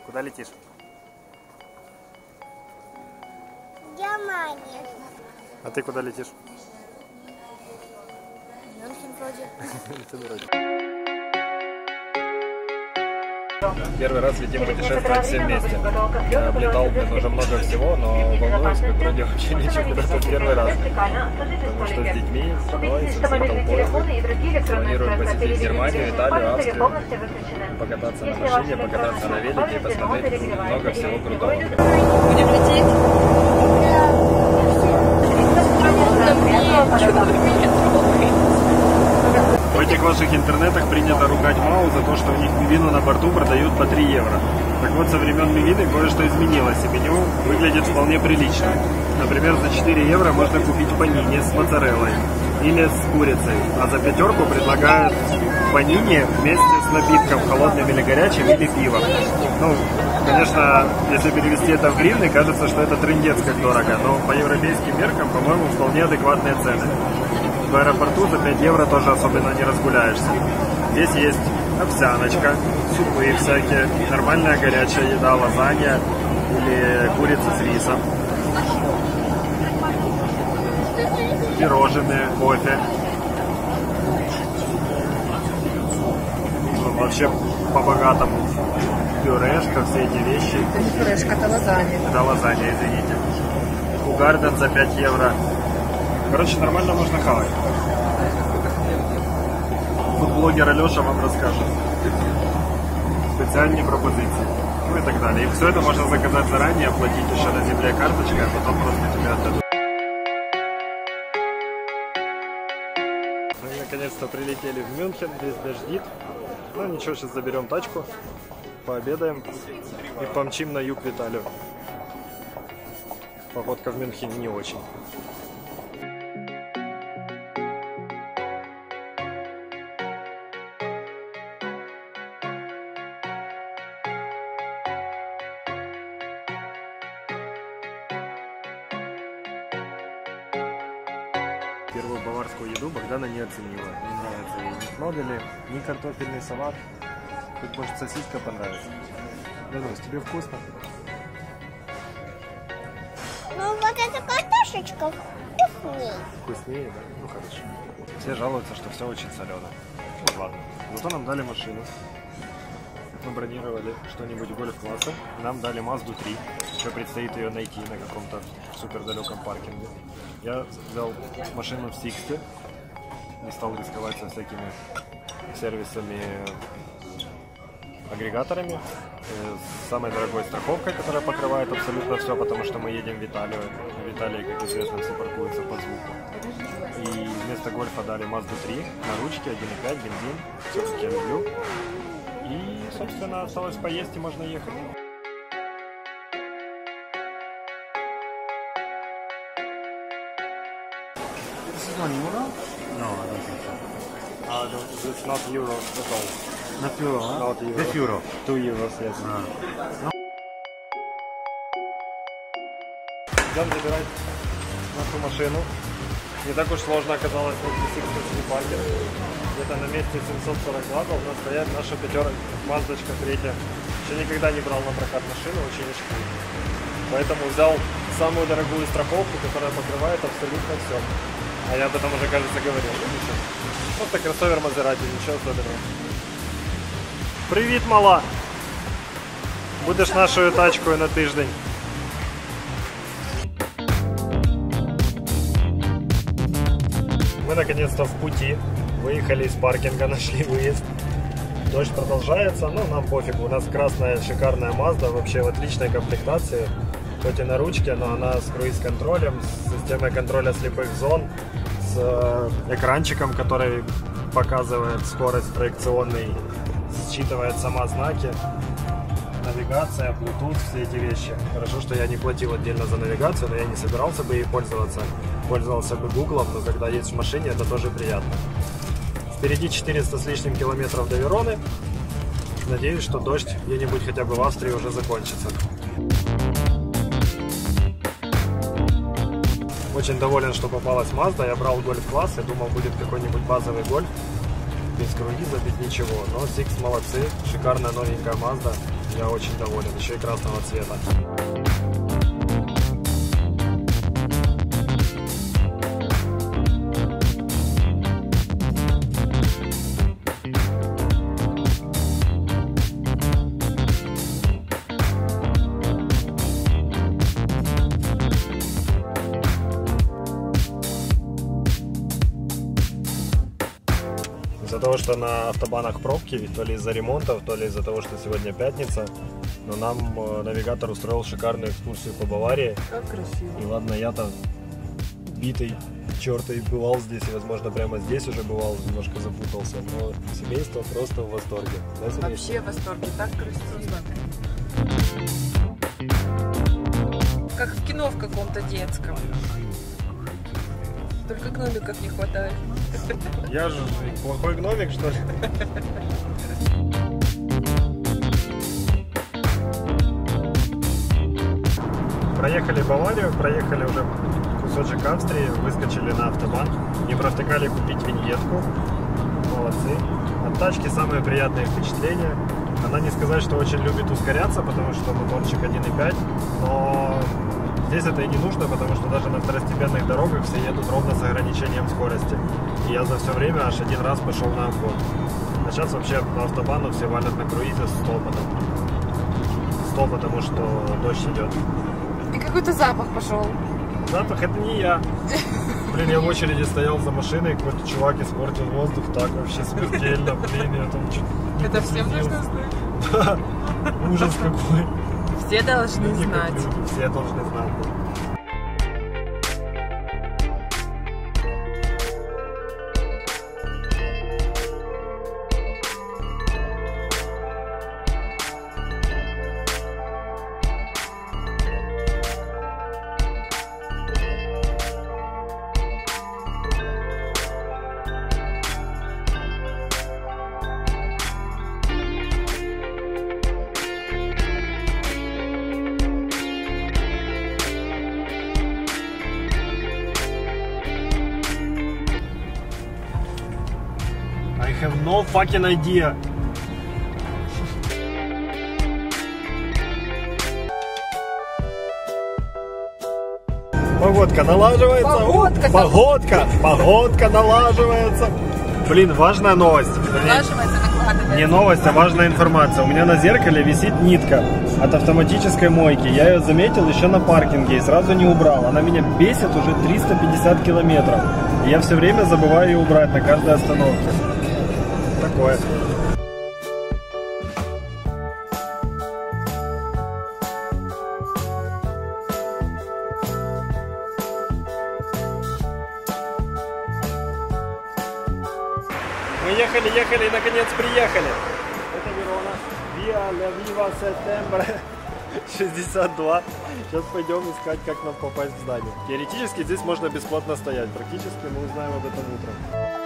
Куда летишь? Германия. А ты куда летишь? Мюнхен вроде. Первый раз летим путешествовать все вместе. Я облетал уже много всего, но волнуюсь, как вроде вообще ничего, куда-то первый раз. Потому что с детьми, с женой, со всей толпой. Планируем посетить Германию, Италию, Австрию, покататься на машине, покататься на велике и посмотреть много всего крутого. Будем лететь? В этих ваших интернетах принято ругать МАУ за то, что у них мивину на борту продают по 3 евро. Так вот, со времен мивины кое-что изменилось, и меню выглядит вполне прилично. Например, за 4 евро можно купить панини с моцареллой или с курицей, а за 5 предлагают панини вместе с напитком, холодным или горячим, или пивом. Ну, конечно, если перевести это в гривны, кажется, что это трындец как дорого, но по европейским меркам, по-моему, вполне адекватные цены. В аэропорту за 5 евро тоже особенно не разгуляешься. Здесь есть овсяночка, супы всякие, нормальная горячая еда, лазанья или курица с рисом, пирожные, кофе. Вообще по-богатому. Пюрешка, все эти вещи. Это не пюрешка, это лазанья. Да, лазанья, извините. Хугарден за 5 евро. Короче, нормально можно хавать. Фудблогер Алеша вам расскажет. Специальные пропозиции. Ну и так далее. И все это можно заказать заранее, оплатить еще на земле карточкой, а потом просто тебе отдадут. Мы наконец-то прилетели в Мюнхен, весь дождит. Ну ничего, сейчас заберем тачку, пообедаем и помчим на юг в Италию. Погодка в Мюнхене не очень. Первую баварскую еду Богдана не оценила. Не нравится ей ни кнодели, ни картофельный салат. Тут может сосиска понравится. Данус, тебе вкусно? Ну вот эта картошечка вкуснее. Вкуснее, да? Ну хорошо. Все жалуются, что все очень соленое. Ну ладно. Зато нам дали машину. Мы бронировали что-нибудь гольф-класса. Нам дали Mazda 3. Еще предстоит ее найти на каком-то супер далеком паркинге. Я взял машину в Сиксте. Не стал рисковать со всякими сервисами, агрегаторами. С самой дорогой страховкой, которая покрывает абсолютно все, потому что мы едем в Италию. В Италии, как известно, все паркуются по звуку. И вместо гольфа дали Mazda 3 на ручке, 1.5, бензин. Все, как я люблю. И, собственно, осталось поесть и можно ехать. This is 1 euro? No, I don't think so. It's not euro at all. Not euro, huh? Not euro. This euro. 2 euros, yes. Идем забирать нашу машину. Не так уж сложно оказалось найти Sixth паркер. Где-то на месте 742 должна стоять наша Маздочка третья. Еще никогда не брал на прокат машину, очень очкую. Поэтому взял самую дорогую страховку, которая покрывает абсолютно все. А я об этом уже, кажется, говорил. Просто кроссовер Мазерати, ничего особенного. Привіт, мала! Будеш нашою тачкою на тиждень. Мы наконец-то в пути. Выехали из паркинга, нашли выезд. Дождь продолжается, но нам пофигу. У нас красная шикарная Mazda, вообще в отличной комплектации. Хоть и на ручке, но она с круиз-контролем, с системой контроля слепых зон, с экранчиком, который показывает скорость проекционный, считывает сама знаки, навигация, Bluetooth, все эти вещи. Хорошо, что я не платил отдельно за навигацию, но я не собирался бы ей пользоваться. Пользовался бы Гуглом, но когда есть в машине, это тоже приятно. Впереди 400 с лишним километров до Вероны. Надеюсь, что дождь где-нибудь хотя бы в Австрии уже закончится. Очень доволен, что попалась Mazda. Я брал гольф-класс, я думал, будет какой-нибудь базовый гольф. Без круиза, без ничего. Но Six молодцы, шикарная новенькая Mazda. Я очень доволен, еще и красного цвета. Из-за того, что на автобанах пробки, то ли из-за ремонтов, то ли из-за того, что сегодня пятница, но нам навигатор устроил шикарную экскурсию по Баварии. Как красиво. И ладно, я-то битый черта и бывал здесь, и, возможно, прямо здесь уже бывал, немножко запутался, но семейство просто в восторге. Да, семейство? Вообще в восторге, так красиво. Как в кино в каком-то детском. Только гномиков не хватает. Я же плохой гномик, что ли? Проехали Баварию, проехали уже кусочек Австрии, выскочили на автобан, не провтыкали купить виньетку. Молодцы. От тачки самые приятные впечатления. Она не сказать, что очень любит ускоряться, потому что моторчик 1.5, но здесь это и не нужно, потому что даже на второстепенных дорогах все едут ровно с ограничением скорости. И я за все время аж один раз пошел на обгон. А сейчас вообще по автобану все валят на круизе 100, потому что дождь идет. И какой-то запах пошел. Запах это не я. Блин, я в очереди стоял за машиной, какой-то чувак испортил воздух так вообще смертельно. Блин, я там чуть не Это всем прослезился. нужно знать? Да, ужас какой. Все должны Люди как знать. люди, все должны знать. I have no fucking idea. Погодка налаживается. Погодка налаживается. Блин, важная новость. Налаживается, накладывается. Не новость, а важная информация. У меня на зеркале висит нитка от автоматической мойки. Я ее заметил еще на паркинге и сразу не убрал. Она меня бесит уже 350 километров. И я все время забываю ее убрать на каждой остановке. Такое. Мы ехали и наконец приехали. Это Верона. Via La Viva Settembre 62. Сейчас пойдем искать, как нам попасть в здание. Теоретически здесь можно бесплатно стоять. Практически мы узнаем об этом утром.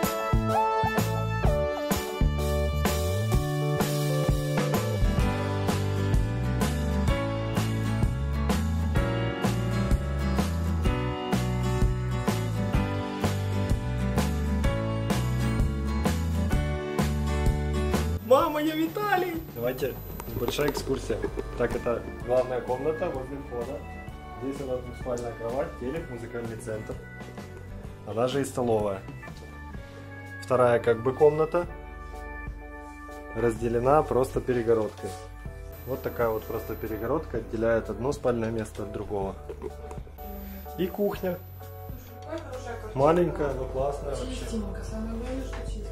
Мама, я Виталий! Давайте небольшая экскурсия. Так, это главная комната возле входа. Здесь у нас двухспальная кровать, телек, музыкальный центр. Она же и столовая. Вторая как бы комната разделена просто перегородкой. Вот такая вот просто перегородка отделяет одно спальное место от другого. И кухня. Маленькая, но классная вообще. Чистенько, самое главное, что чистенько.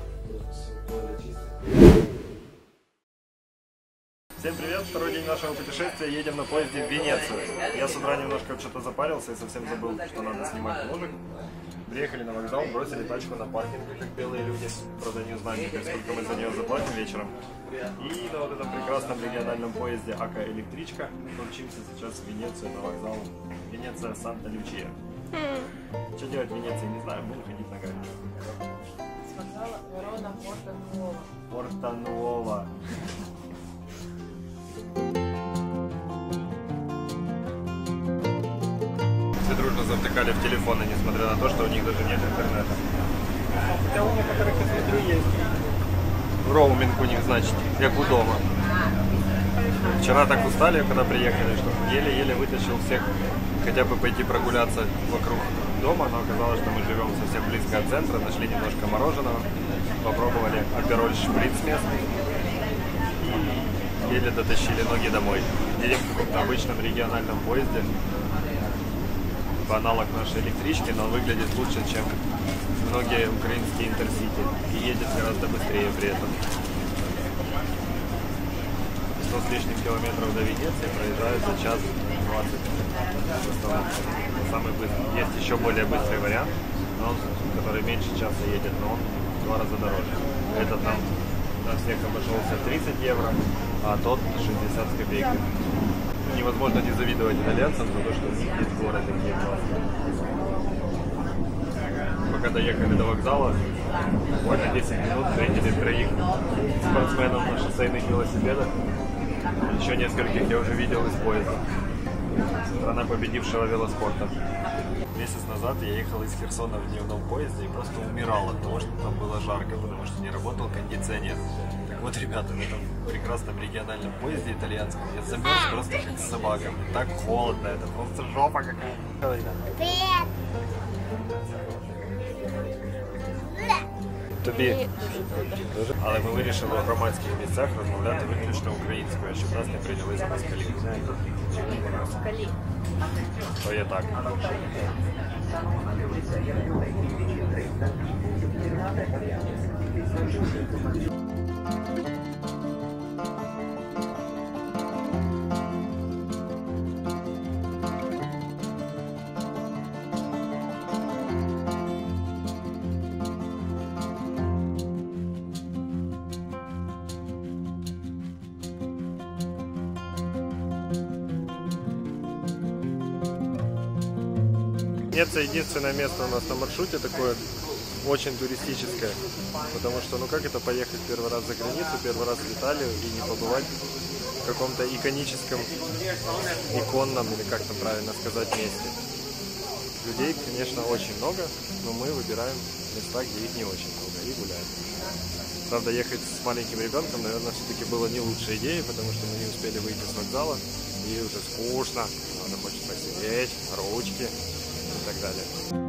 Всем привет! Второй день нашего путешествия. Едем на поезде в Венецию. Я с утра немножко что-то запарился и совсем забыл, что надо снимать вложек. Приехали на вокзал, бросили тачку на паркинге, как белые люди. Правда, не знаем теперь, сколько мы за нее заплатим вечером. И на вот этом прекрасном региональном поезде АКА Электричка мчимся сейчас в Венецию на вокзал. Венеция Санта-Лючия. Что делать в Венеции, не знаю, буду ходить ногами. С вокзала Верона, Порто-Нуово. Порто-Нуово. Все дружно завтыкали в телефоны, несмотря на то, что у них даже нет интернета. Хотя у некоторых, я смотрю, есть. Роуминг у них, значит, как у дома. Вчера так устали, когда приехали, что еле-еле вытащил всех хотя бы пойти прогуляться вокруг дома, но оказалось, что мы живем совсем близко от центра, нашли немножко мороженого, попробовали апероль шприц местный и еле дотащили ноги домой. Едем в каком-то обычном региональном поезде, по аналог нашей электрички, но выглядит лучше, чем многие украинские интерсити и едет гораздо быстрее при этом. 100 с лишним километров до Венеции проезжают за час 20. Самый быстрый. Есть еще более быстрый вариант, но он, который меньше часа едет, но он в 2 раза дороже. Этот нам на всех обошелся 30 евро, а тот 60 с копейками. Невозможно не завидовать итальянцам за то, что у них есть горы такие классные. Пока доехали до вокзала, буквально 10 минут встретили 3 спортсменов на шоссейных велосипедах. Еще нескольких я уже видел из поезда. Страна победившего велоспорта. Месяц назад я ехал из Херсона в дневном поезде и просто умирал от того, что там было жарко, потому что не работал кондиционер. Так вот, ребята, в этом прекрасном региональном поезде итальянском я замерз просто как собака. Мне так холодно, это просто жопа какая-то. Привет! Тобі дуже. Але ми вирішили у громадських місцях розмовляти виключно українською, щоб нас не прийняли за москалів. Москалі. То є так. Венеция единственное место у нас на маршруте такое очень туристическое, потому что ну как это поехать первый раз за границу, первый раз в Италию и не побывать в каком-то иконическом, иконном или как там правильно сказать месте. Людей, конечно, очень много, но мы выбираем места, где их не очень много и гуляем. Правда, ехать с маленьким ребенком, наверное, все-таки было не лучшей идеей, потому что мы не успели выйти с вокзала и уже скучно, надо хочет посидеть, ручки и так далее.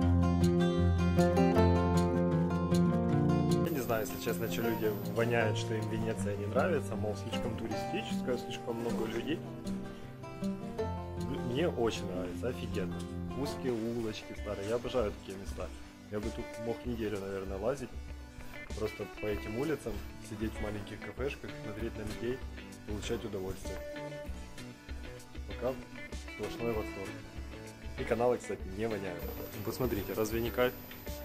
Я не знаю, если честно, что люди воняют, что им Венеция не нравится, мол, слишком туристическая, слишком много людей. Мне очень нравится, офигенно. Узкие улочки старые, я обожаю такие места. Я бы тут мог неделю, наверное, лазить, просто по этим улицам, сидеть в маленьких кафешках, смотреть на людей, получать удовольствие. Пока сплошной восторг. И каналы, кстати, не воняют. Посмотрите, разве не кайф?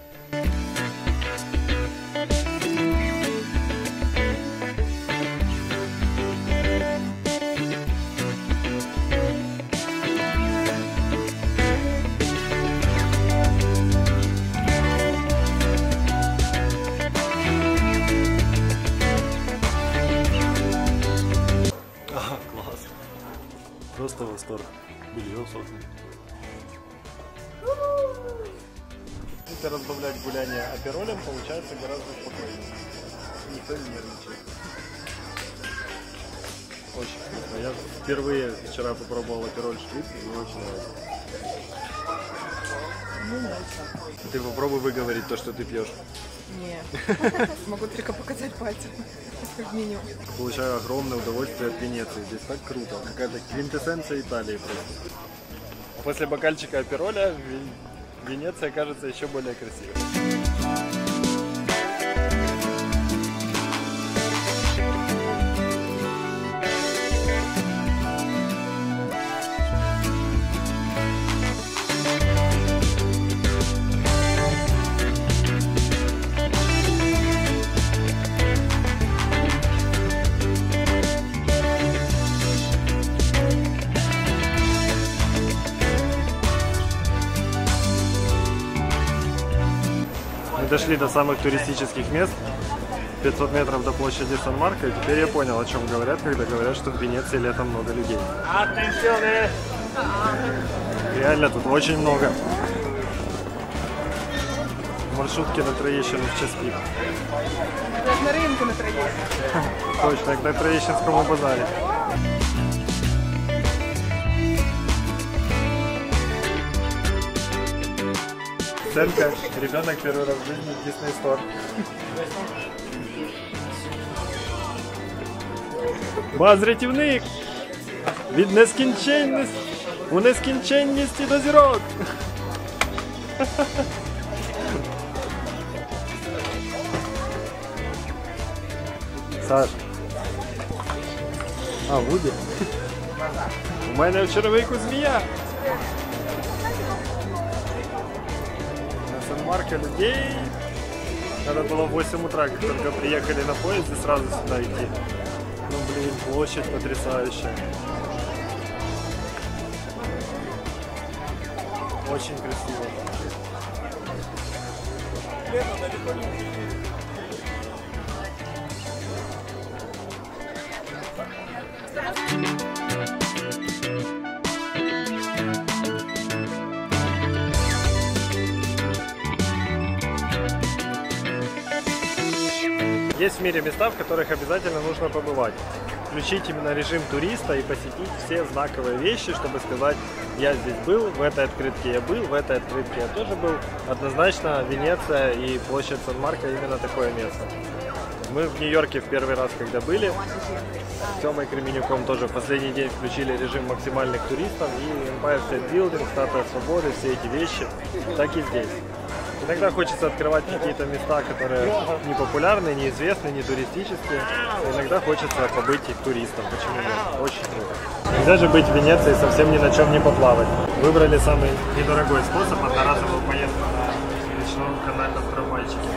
Класс. Просто восторг. Белье сохнет. Если разбавлять гуляние аперолем, получается гораздо спокойнее. Никто не нервничает. Очень вкусно. Я впервые вчера попробовал апероль шприц, и мне очень нравится. Ты попробуй выговорить то, что ты пьешь. Нет. Могу только показать пальцем в меню. Получаю огромное удовольствие от Венеции. Здесь так круто. Какая-то квинтэссенция Италии просто. После бокальчика апероля Венеция кажется еще более красивой. Мы дошли до самых туристических мест, 500 метров до площади Сан-Марко, и теперь я понял, о чем говорят, когда говорят, что в Венеции летом много людей. Реально тут очень много. Маршрутки на Троещину в час пик. Как на рынке на Троещине. Точно, как на Троещинском базаре. Оценка. Ребенок первый раз в жизни в Disney Store. Баз рятівник! Від нескінченності у нескінченності до зірок! Саш. А, Вуді? У мене в черевику змія! На Сан-Марко людей! Надо было в 8 утра, как только приехали на поезд, и сразу сюда идти. Ну блин, площадь потрясающая. Очень красиво. Есть в мире места, в которых обязательно нужно побывать. Включить именно режим туриста и посетить все знаковые вещи, чтобы сказать, я здесь был, в этой открытке я был, в этой открытке я тоже был. Однозначно Венеция и площадь Сан-Марко именно такое место. Мы в Нью-Йорке в первый раз, когда были, с Тёмой Кременюком тоже в последний день включили режим максимальных туристов, и Empire State Building, Статуя Свободы, все эти вещи, так и здесь. Иногда хочется открывать какие-то места, которые не популярны, неизвестны, не туристические. Иногда хочется побыть и туристом. Почему нет? Очень круто. Нельзя же быть в Венеции совсем ни на чем не поплавать. Выбрали самый недорогой способ — одноразовую поездку на речном канальном трамвайчике.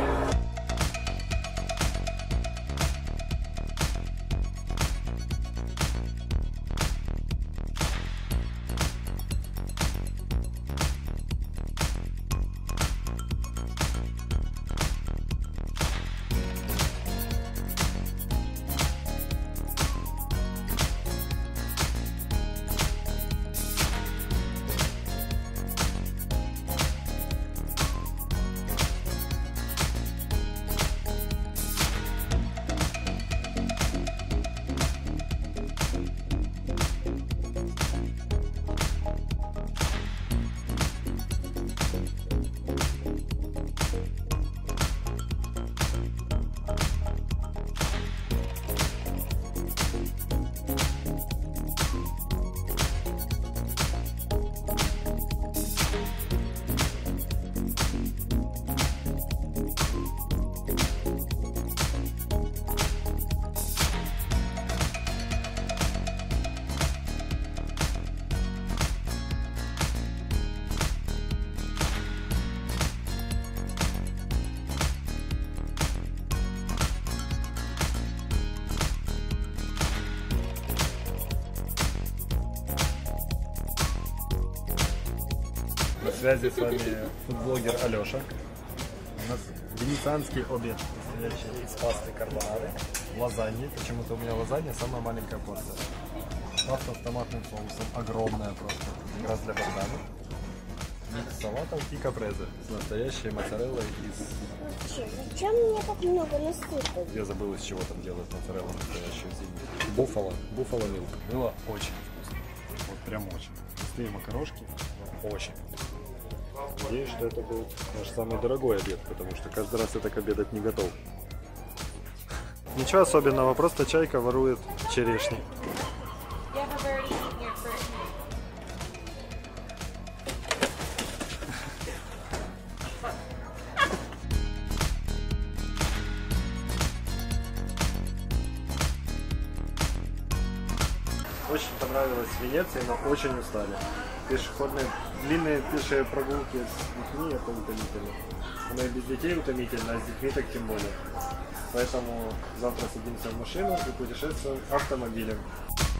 На связи с вами фудблогер Алеша. У нас венецианский обед, состоящий из пасты карбонары, лазаньи. Почему-то у меня лазанья самая маленькая порция. Паста с томатным соусом, огромная просто, как раз для Богдана. Микс салатов и капрезе с настоящей моцареллой из... Зачем мне так много насыпать? Я забыл, из чего там делают моцареллу настоящую зимнюю. Буффало милк. Было очень вкусно. Вот прям очень. Густые макарошки. Очень вкусно. Надеюсь, что это был наш самый дорогой обед, потому что каждый раз я так обедать не готов. Ничего особенного, просто чайка ворует черешни. Очень понравилось в Венеции, но очень устали. Пешеходные, длинные пешие прогулки с детьми — это утомительно. Но и без детей утомительно, а с детьми так тем более. Поэтому завтра садимся в машину и путешествуем автомобилем.